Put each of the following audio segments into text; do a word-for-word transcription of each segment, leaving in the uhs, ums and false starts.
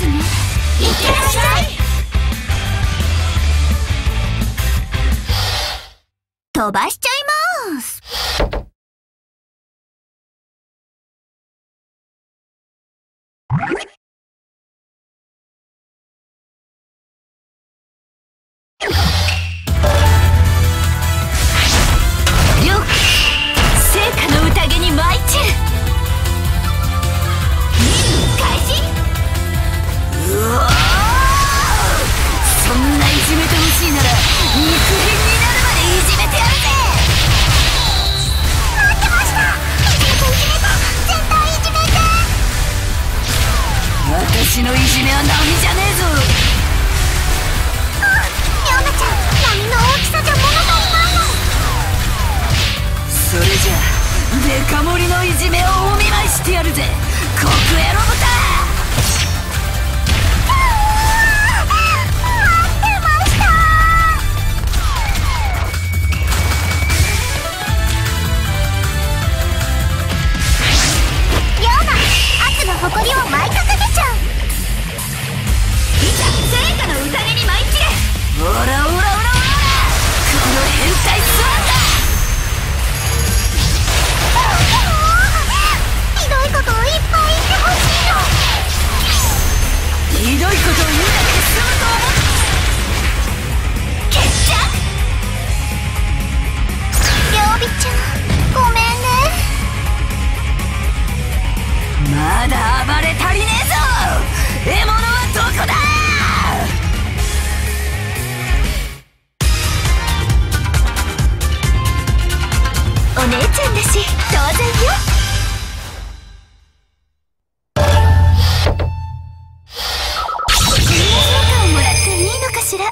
ね。いってらっしゃい。飛ばしちゃいます。私のいじめは波じゃねえぞ。 ヨナちゃん、波の大きさじゃ物足りないの。 それじゃデカ盛りのいじめをお見舞いしてやるぜ、コクエロブタ。 待ってました。ヨナ、圧の誇りを舞いかけてちゃう。 聖火の宴に舞い切れ。オラオラオラオラ、この変態スワンだ。 ひどいことをいっぱい言ってほしいの。 ひどいことを言うだけで済むと思う。決着。 曜日ちゃん、ごめんね。 まだ暴れ足りねえぞ。獲物はどこだ。 お姉ちゃんだし当然よ。みんな評価をもらっていいのかしら。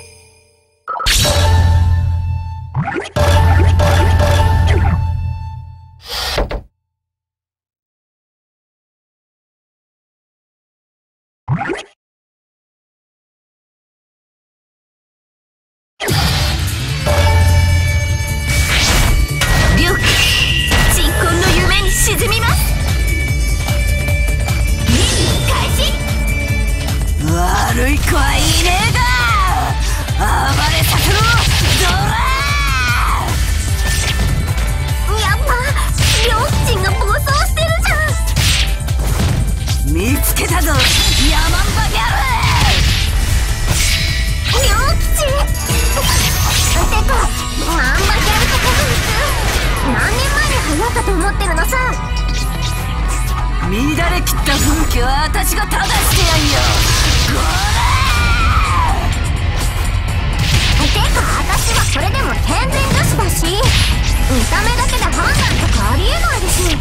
悪い子はいねえが、暴れさせろドラー。 やっぱりょうきちんが暴走してるじゃん。 見つけたぞ、ヤマンバギャル。 りょうきちんてか、マンバギャルとかの服何年前に流行ったと思ってるのさ。 乱れ切った風紀は私が正してやんよ。こらー！てか私はそれでも健全女子だし、見た目だけで判断とかありえないでしょ。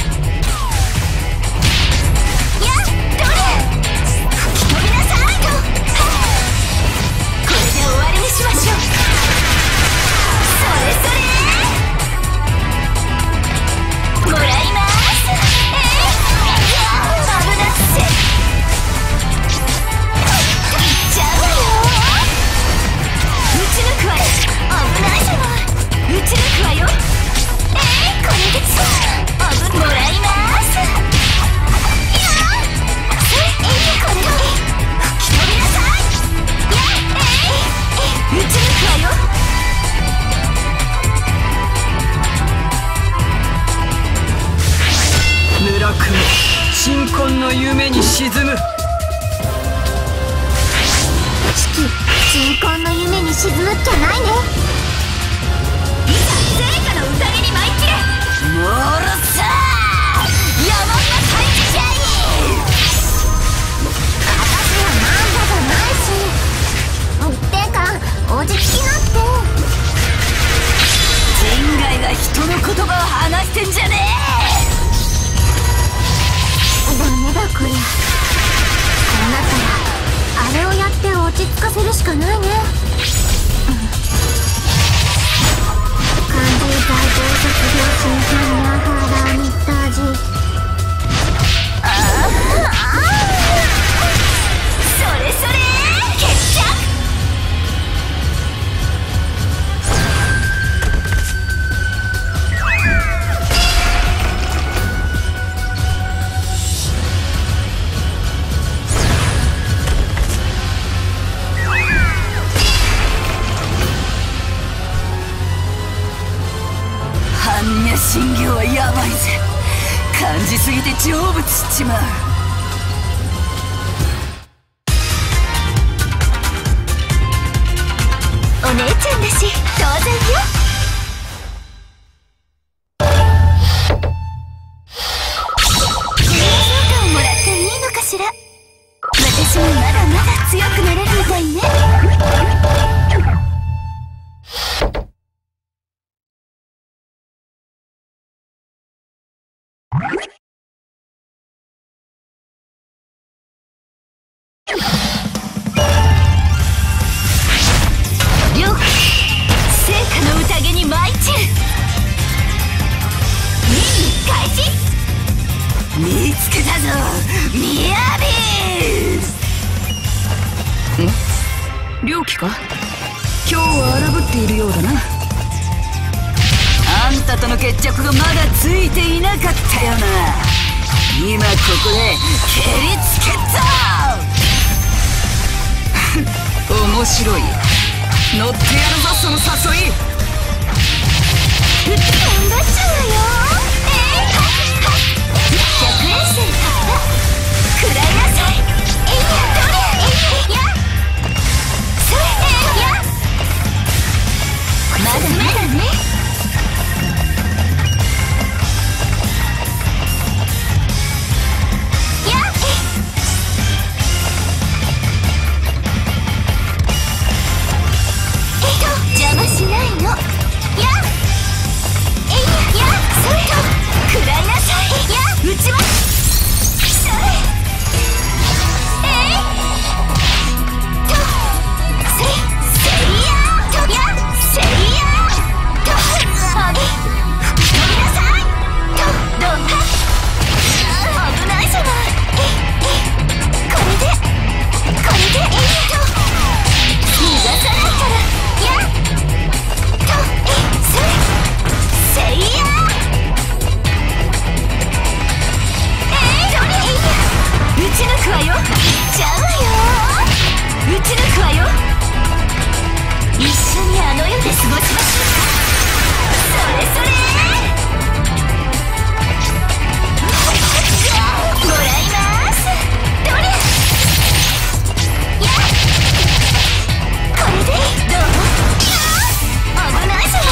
やっどれ吹き飛びなさいと。 これで終わりにしましょう。それそれもらいます。えー危なっせ。いっちゃうわよ。撃ち抜くわよ。危ないじゃない。撃ち抜くわよ。えー、これでさ危もらいます。いやえー、これ吹き飛びなさい。いやえー、撃ち抜くわよ。村君、新婚の夢に沈む。 シキ、新婚の夢に沈むっきゃないね。 いざ聖火の宴に舞い切れ。モールさー、山が退治じゃい。 私は漫画じゃないし。てか落ち着きなって。 人外が人の言葉を話してんじゃねえ。 ダメだこりゃ。こうなったらあれをやって落ち着かせるしかないね。漢字大統卒業新鮮なハラミタジ。 ああそれそれ決着。 すぎて成仏しちまう。お姉ちゃんだし当然よ。私もまだまだ強くなれるみたいね。了解。聖火の宴に舞い散る。任務開始。見つけたぞミヤビー。ん？猟奇か？今日は荒ぶっているようだな。あんたとの決着がまだついていなかったよな。今ここで蹴りつけた面白い。乗ってやるぞその誘い。頑張っちゃうわよ。えー、はっはっひゃくえんせん買った。食らいなさい。えいやどれえいやそれえいやまだまだね。邪魔しないの。やえいややそれと食らいなさい。や撃ちます。それえいとせせいやとやせいやとあげ吹き飛びなさいとどんは危ないじゃない。ええこれでこれでえいと逃がさないから。やせいやえー、どれいいや撃ち抜くわよ。いっちゃうわよ。撃ち抜くわよ。一緒にあの世で過ごしましょうか。それそれもらいます。どれやこれでどう？危ないじゃない。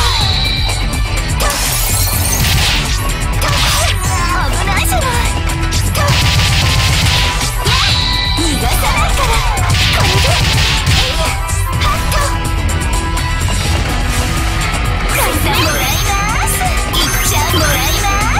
危ないじゃない。と逃がさないからこれでえいやハッと解散もらいます。いっちゃんもらいます。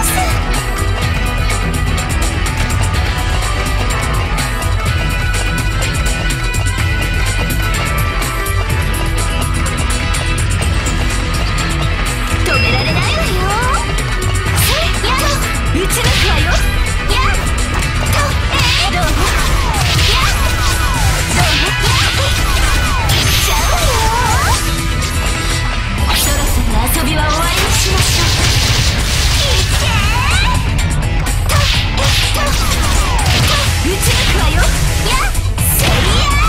止められないわよ。それやと撃ち抜くわよ。やとえー、どうもやどうもやいっちゃうわよ。そろそろ遊びは終わりにしましょう。いってーとえっとと撃ち抜くわよ。やせいや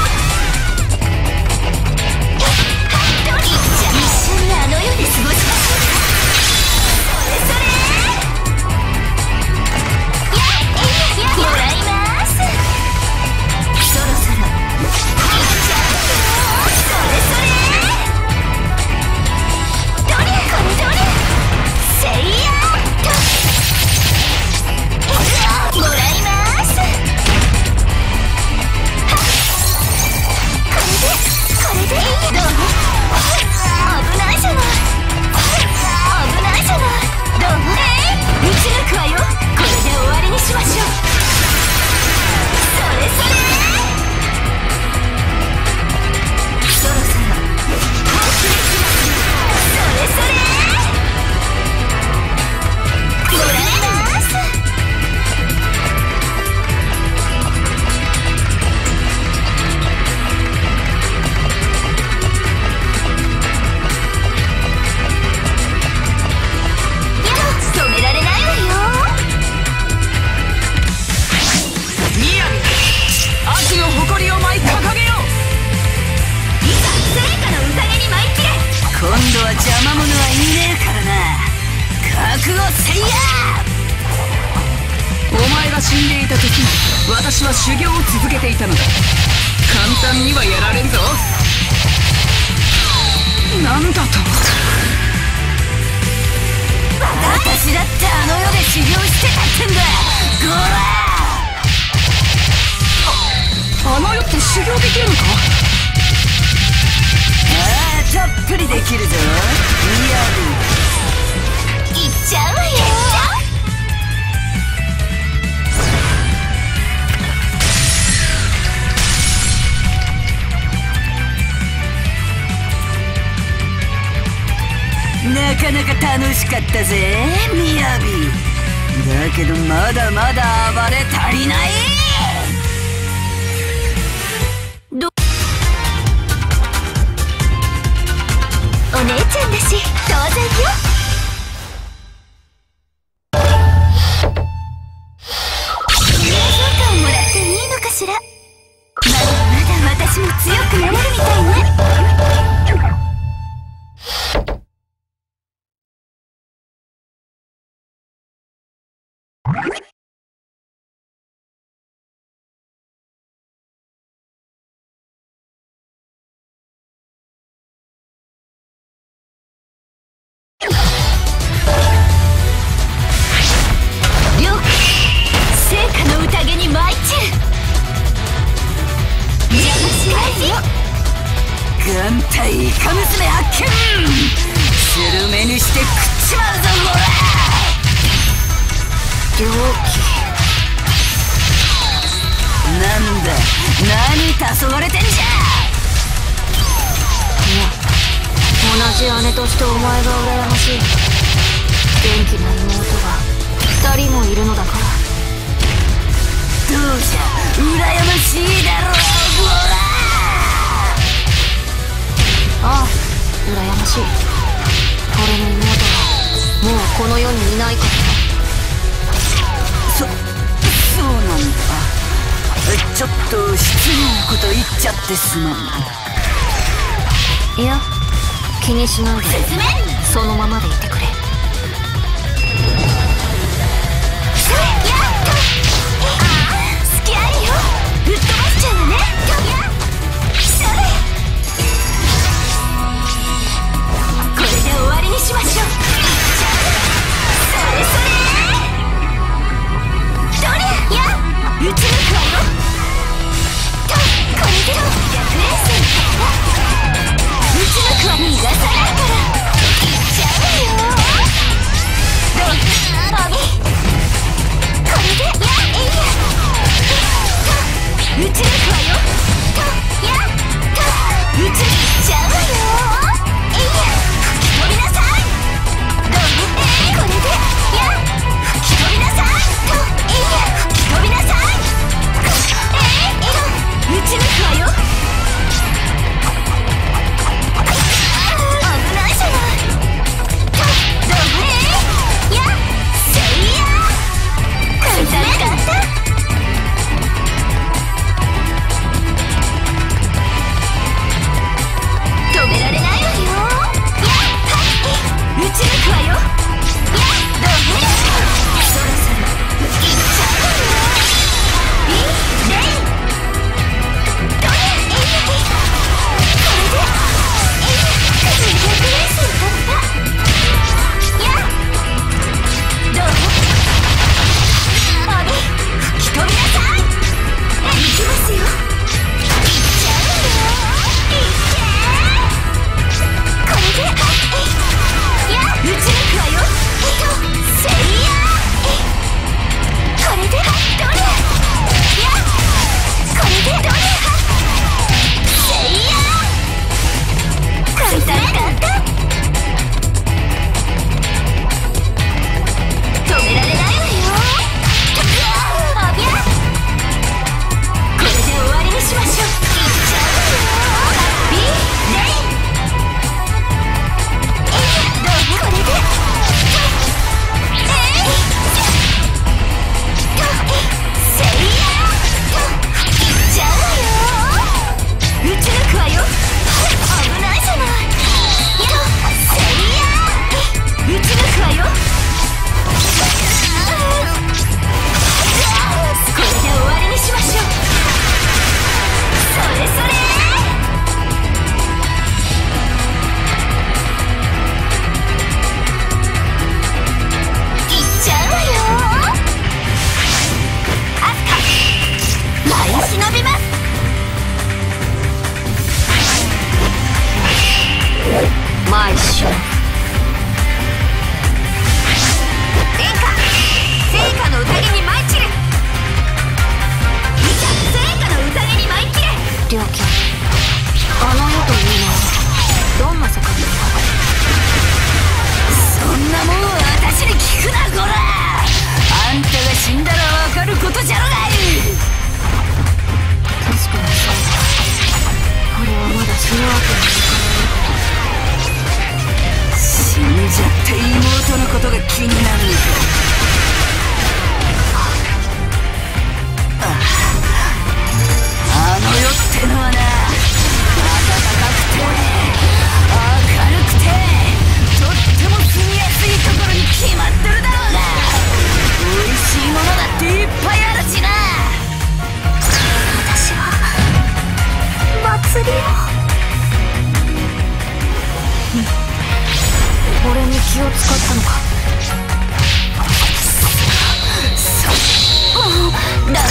えはっといっちゃ一緒にあの世で過ごしましょうか。それやえいやもらいます。そろそろいっちゃうよ。それそれどれこれどれせいやとえもらいます。はっこれでこれでいいどうも危ないじゃない。危ないじゃない。どうもえい撃ち抜くわよ。これで終わりにしましょう。それそれそろそろ本気できます。それそれもらいます。止められないわよ。みやび秋の誇りを舞い掲げよう。いざ聖火の宴に舞い散れ。今度は邪魔者はいねえからな。覚悟せいや。 お前が死んでいた時に私は修行を続けていたのだ。簡単にはやられんぞ。なんだと。 私だってあの世で修行してたってんだ。ゴラあの世って修行できるのか。 ああ、たっぷりできるぞ。リアルいっちゃうわよ。なかなか楽しかったぜ、みやび。だけどまだまだ暴れ足りない。どお姉ちゃんだし当然よ。友情感をもらっていいのかしら。まだまだ私も強くなれるみたいね。眼帯イカ娘発見。スルメにして食っちまうぞほら。猟奇なんだ、何黄昏れてんじゃ。 いや、同じ姉としてお前が羨ましい。元気な妹が二人もいるのだから。 どうじゃ、羨ましいだろうほら。 ああ、羨ましい。俺の妹はもうこの世にいないからそ、そうなんだ。ちょっと失礼なこと言っちゃってすまん。 いや、気にしないでそのままでいてくれ。 やったああ、隙あるよ。ぶっ飛ばしちゃうわね。それこれで終わりにしましょう。それそれどりゃや撃ち抜くわよ。とこれで逆連戦撃ち抜くわ。逃がさないからいっちゃうわよ。 を使ったのか。もうダメよ。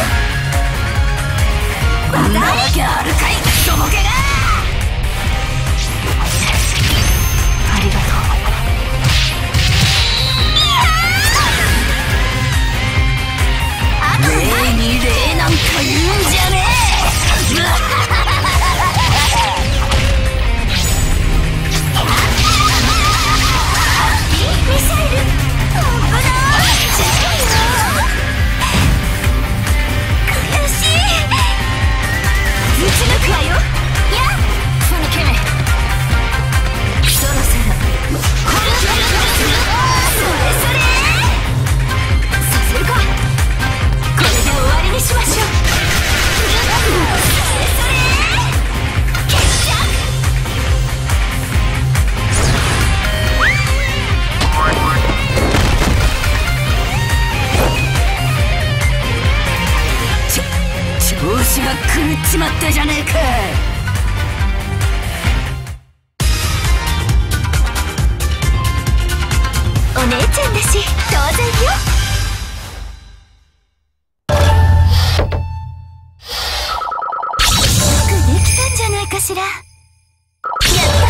んなわけあるかいクソボケが。 ありがとう。 礼に礼なんか言うんじゃねえ。 ミサイル危ないじゃあよ。悔しい。撃ち抜くわよ。いやそのケメそろそろこれそれそれさせるか。これで終わりにしましょう。それそれ決着。 調子が狂っちまったじゃねえか。 お姉ちゃんだし当然よ。よくできたんじゃないかしら。やった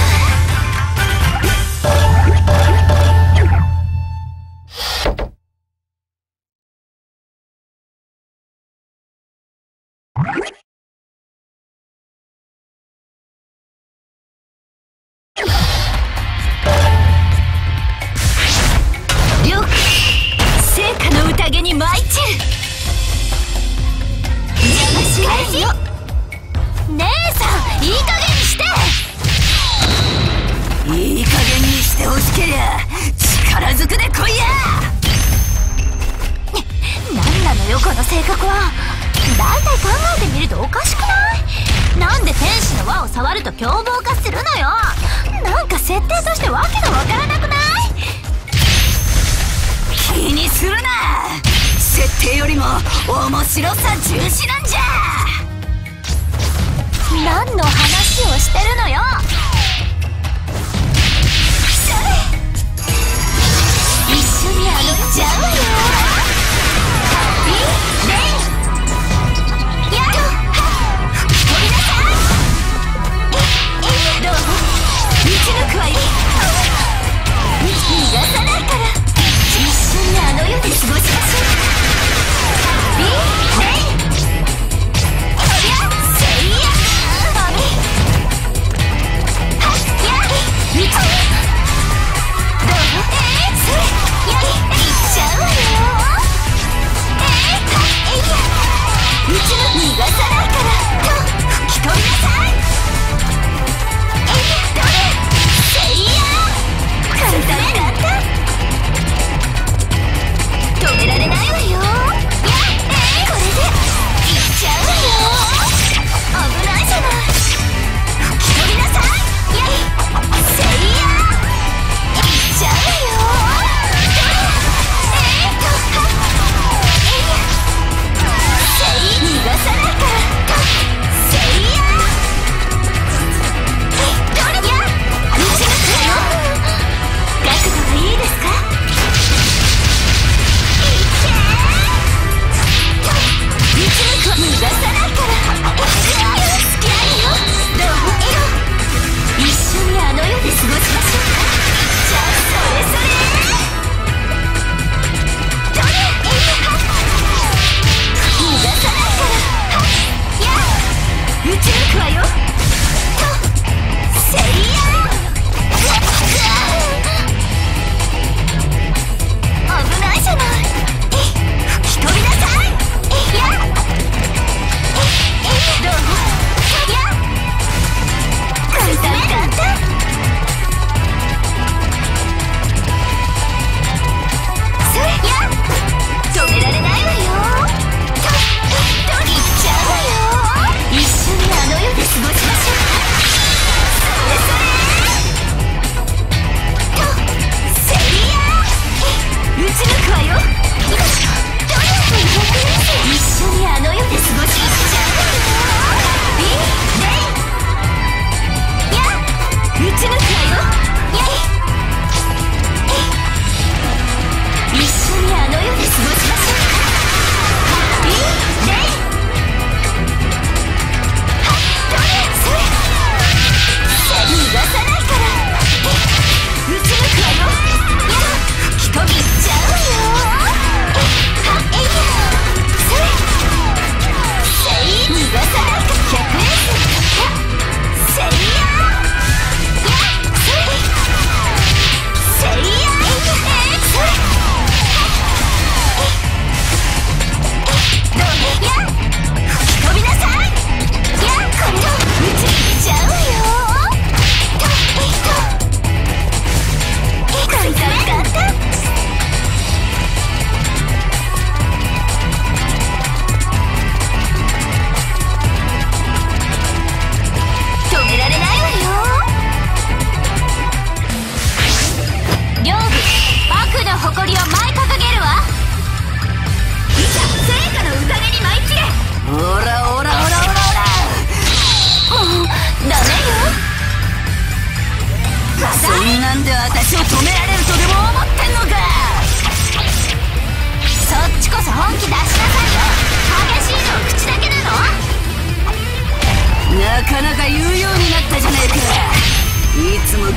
よく成果の宴に舞い散る。 邪魔しないよ。姉さんいい加減にして。 いい加減にしてほしけりゃ力ずくで来いや。 なんなのよこの性格は。だいたい考えてみるとおかしくない？なんで天使の輪を触ると凶暴化するのよ。なんか設定としてわけがわからなくない？ 気にするな。設定よりも面白さ重視なんじゃ。 何の話をしてるのよ。それ一緒にあのっちゃうわよ。いいね。やっと飛びなさい。ええどうも撃ち抜くわよ。逃がさないから一緒にあの世で過ごしましょう。いいね。どう？えー、それやりいっちゃうわよ。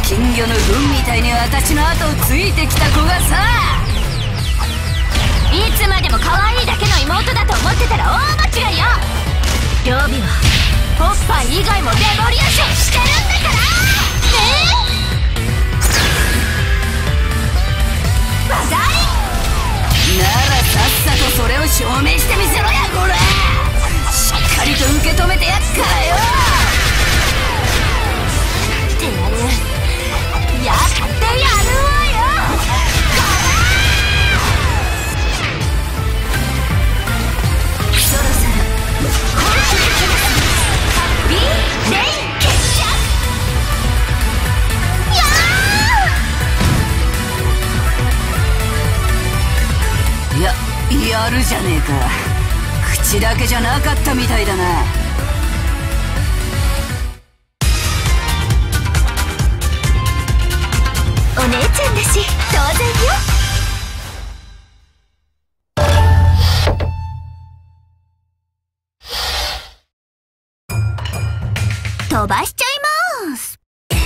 金魚の糞みたいに私の後をついてきた子がさ、 いつまでも可愛いだけの妹だと思ってたら大間違いよ。両備はおっぱい以外もレボリューションしてるんだからね。バザリならさっさとそれを証明してみせろやこれ。しっかりと受け止めてやっからよ。 ってやるやってやるわよ。そろそろビーレイン決着。やーいや、やるじゃねえか。口だけじゃなかったみたいだな。 お姉ちゃんだし当然よ。飛ばしちゃいます。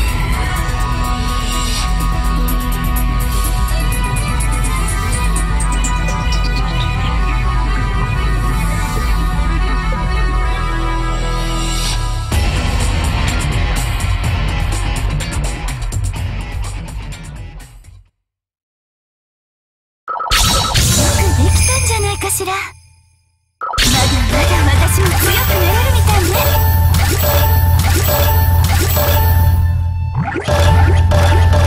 かしら。まだまだ私も強くなれるみたいね。